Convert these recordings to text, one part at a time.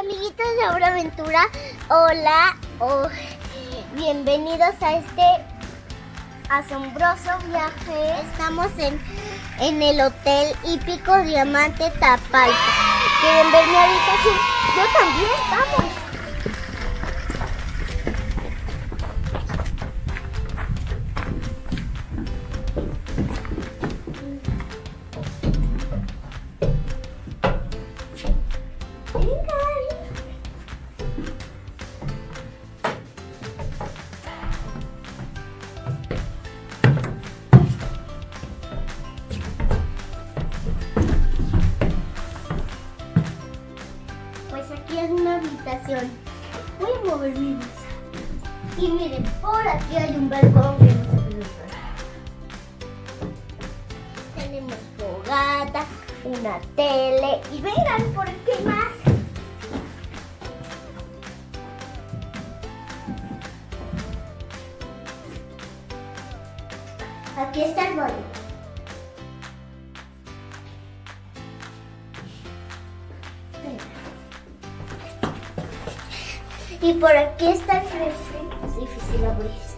amiguitos de Aura Aventura, hola, bienvenidos a este asombroso viaje. Estamos en el Hotel Hípico Diamante Tapalpa. ¿Quieren ver mi habitación? Yo también, vamos. Aquí es una habitación. Voy a mover mi mesa. Y miren, por aquí hay un balcón que no se puede usar. Tenemos fogata, una tele. Y vengan, ¿por qué más? Aquí está el baño. Y por aquí está el refri, es difícil abrirse.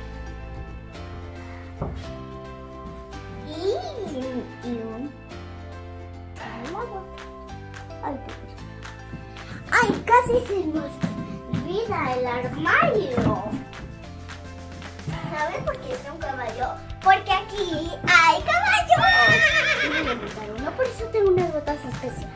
Y un lavabo. Ay, casi se nos olvida el armario. ¿Saben por qué es un caballo? Porque aquí hay caballos. No, por eso tengo unas botas especiales.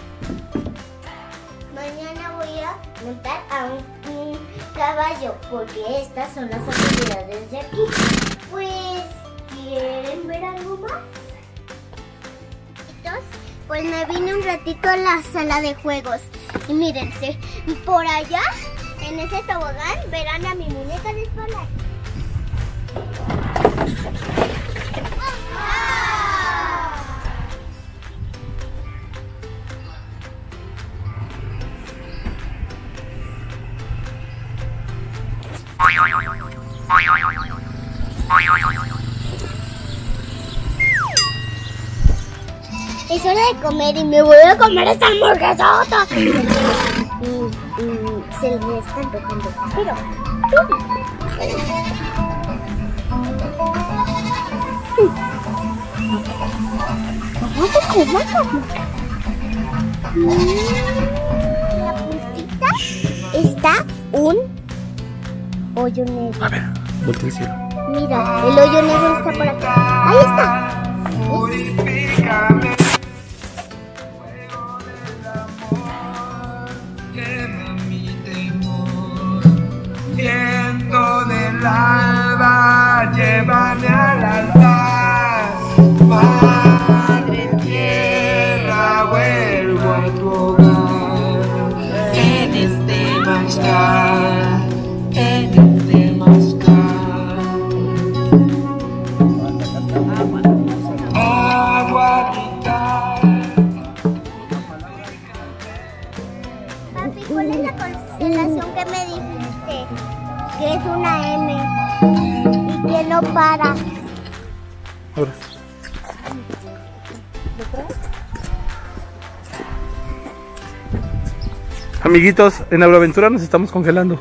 Mañana voy a montar a un caballo porque estas son las actividades de aquí. Pues, ¿quieren ver algo más? Pues me vine un ratito a la sala de juegos y mírense, por allá en ese tobogán verán a mi muñeca de escolar. Es hora de comer y me voy a comer esta hamburguesota. Se le está antojando, pero la puntita está un hoyo negro. A ver, voltea el cielo. Mira, el hoyo negro está por acá. Ahí está. Purifícame. Fuego del amor, quema mi temor. Viento del alba, llévame al altar. Madre tierra, vuelvo a tu hogar. En este manjar, en este mascar. Papi, ¿cuál es la constelación que me dijiste? Que es una M y que no para. Ahora. Amiguitos, en Aura Aventura nos estamos congelando.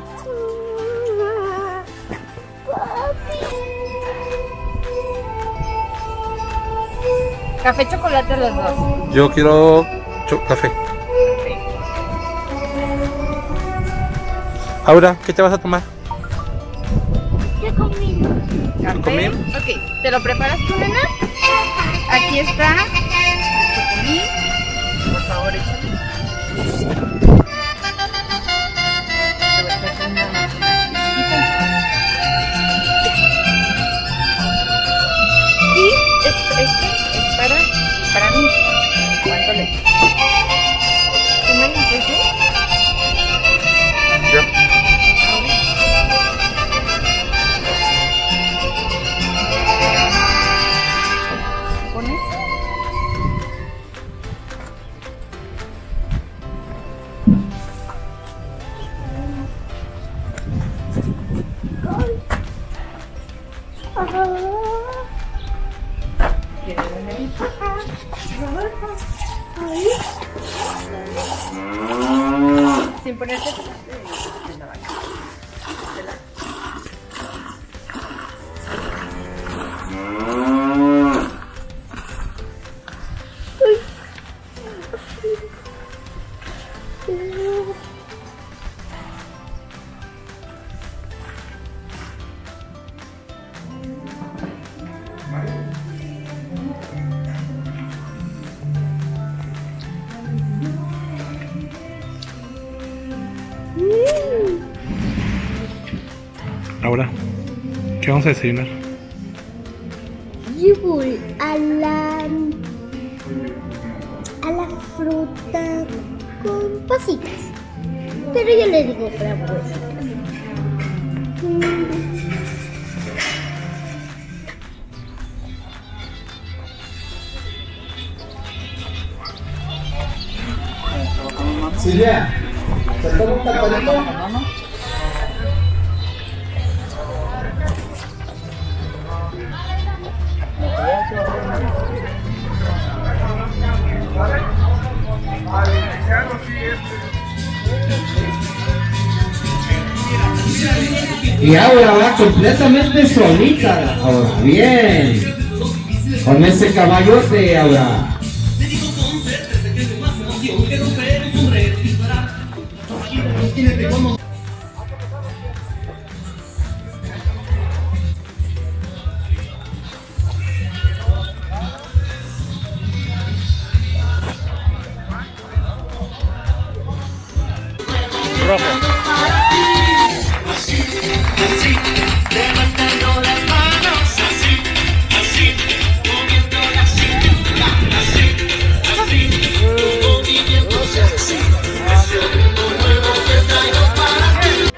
Café, chocolate los dos. Yo quiero café. Aura, ¿qué te vas a tomar? ¿Qué comí? ¿Café? ¿Comí? Ok, ¿te lo preparas tú, nena? Aquí está. Chocomil. Por favor, échale. Y este es para mí. ¿Cuánto le echas? ¿Tú me dices, Yo. ¿Pones? ¿Quieres ver? Sin ponerte de la vaca. Ahora, ¿qué vamos a desayunar? Yo voy a la fruta con pasitas. Pero yo le digo frambuesitas. Silvia, ¿se toma un tapadito? Y ahora va completamente solita. Ahora, bien. Con ese caballote ahora. Rojo. Levantando las manos así, así, moviendo la cintura así, así, movimientos así, es el ritmo nuevo que traigo para ti.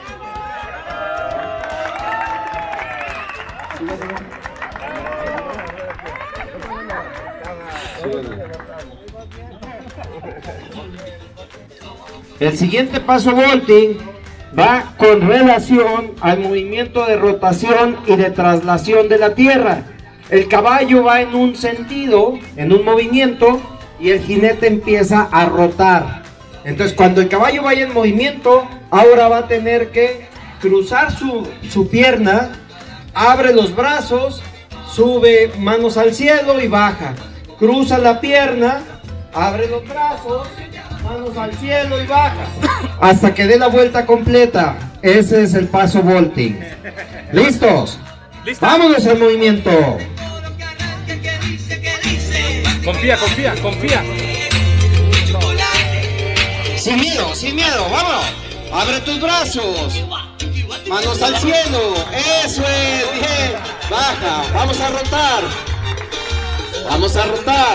El siguiente paso vaulting va con relación al movimiento de rotación y de traslación de la tierra. El caballo va en un sentido, en un movimiento, y el jinete empieza a rotar. Entonces, cuando el caballo vaya en movimiento, ahora va a tener que cruzar su pierna, abre los brazos, sube manos al cielo y baja. Cruza la pierna, abre los brazos, manos al cielo y baja hasta que dé la vuelta completa. Ese es el paso vaulting. ¿Listos? ¿Listo? ¡Vámonos al movimiento! Confía, confía, confía. Sin miedo, vámonos. Abre tus brazos, manos al cielo. Eso es, bien. Baja, vamos a rotar. Vamos a rotar.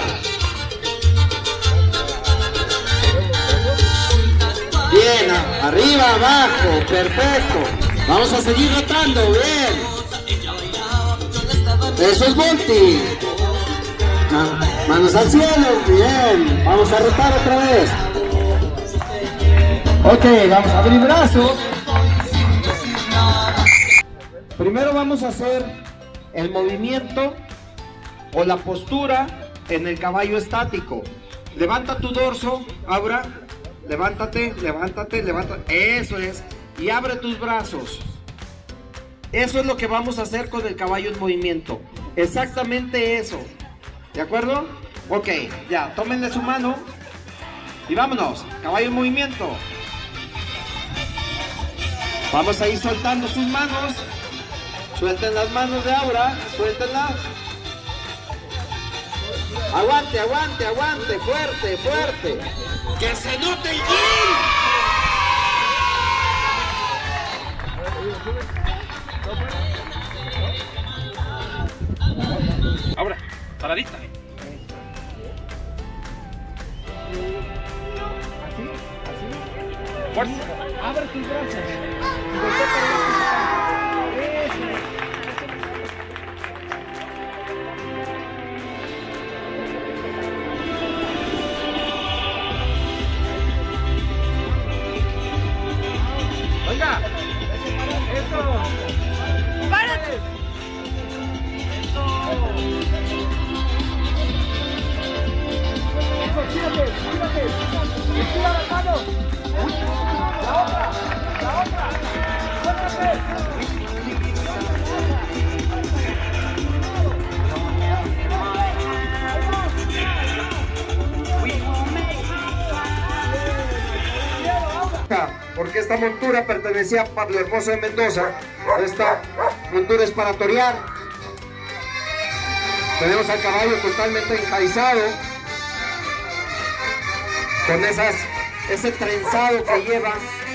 Bien, arriba, abajo, perfecto. Vamos a seguir rotando, bien. Eso es vaulting. Manos al cielo, bien. Vamos a rotar otra vez. Ok, vamos a abrir brazos. Primero vamos a hacer el movimiento o la postura en el caballo estático. Levanta tu dorso, Aura. Levántate, levántate, levántate. Eso es. Y abre tus brazos. Eso es lo que vamos a hacer con el caballo en movimiento. Exactamente eso. ¿De acuerdo? Ok, ya, tómenle su mano. Y vámonos. Caballo en movimiento. Vamos a ir soltando sus manos. Suelten las manos de Aura. Suéltenlas. Aguante, aguante, aguante. Fuerte, fuerte. ¡Que se note el gil! Ahora, paradita. Fuerza. Abre tus brazos. Venga. Eso. ¡Párate! Eso, tírate, tírate. Tira las manos. Porque esta montura pertenecía a Pablo Hermoso de Mendoza. Esta montura es para torear. Tenemos al caballo totalmente enjaizado, con ese trenzado que lleva